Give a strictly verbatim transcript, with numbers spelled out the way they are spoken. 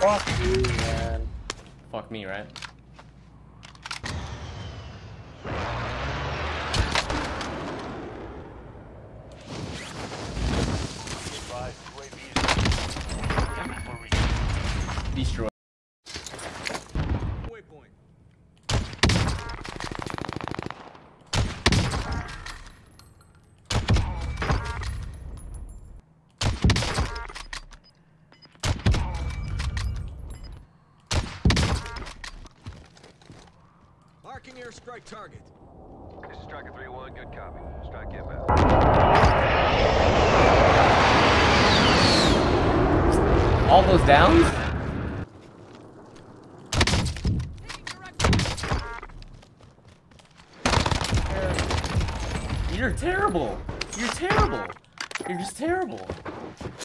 Fuck you, man. Fuck me, right? Destroy. Waypoint. Marking airstrike target. This is Striker three one, good copy. Strike inbound. All those downs? You're terrible. You're terrible. You're just terrible.